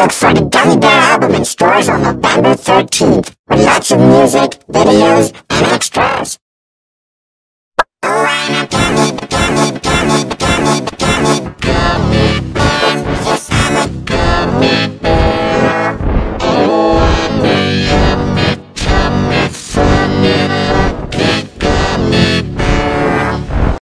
Look for the Gummy Bear album in stores on November 13th with lots of music, videos,